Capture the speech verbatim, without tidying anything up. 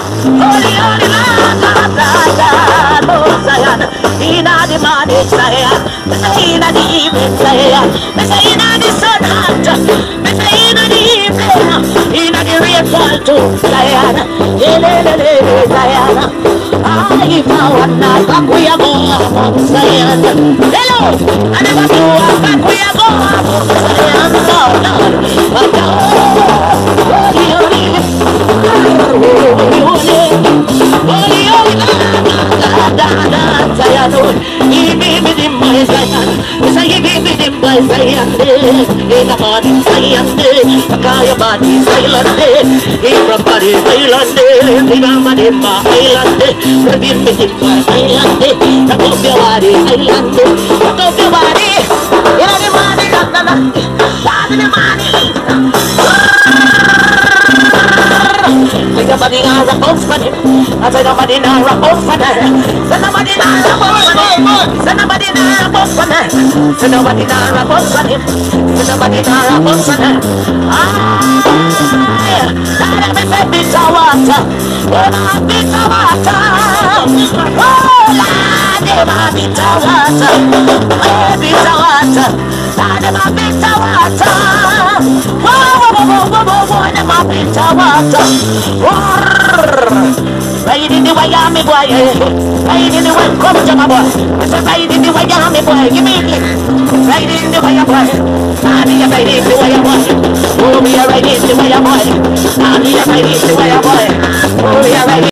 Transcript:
Holy, holy, Lord, Lord, Lord, Lord, oh, Zion. Inna the morning, Zion. Me say inna the evening, Zion. Me say inna the sun hot. Me say inna the evening. Inna the rainfall too, Zion. Elelele, Zion. Ah, if I want not back, we are going, Zion. Hello, I never do a back, we are going, Zion. Lord, Lord, but holy, holy, holy, holy, holy, holy, Lord, Lord, Lord, Zion. Give me the my Zion. Say give me the my Zion. In the morning, Zion. Call your body, Zion. In your body, Zion. In your body, my island. Reveal me the my island. Take off your body, island. Take off your body. In the morning, in the morning. Say nobody not rock off for them. I say nobody not rock off for them. Say nobody not rock off for them. Say nobody not rock off for them. Say nobody not rock off for them. Say nobody not rock off for them. Ah, let me say bitter water. Oh, bitter water. Oh, Lord, them a bitter water. Oh, bitter water. Lord, them a bitter water. Whoa, whoa, whoa, whoa, whoa, whoa, them a bitter water. Ride in the way, me boy. Ride in the way, come to my boy. I said, ride in the way, me boy. Give me it. Ride in the way, boy. Nah, me a ride in the way, boy. Oh, me a ride in the way, boy. Nah, me a ride in the way, boy. Oh, me a ride.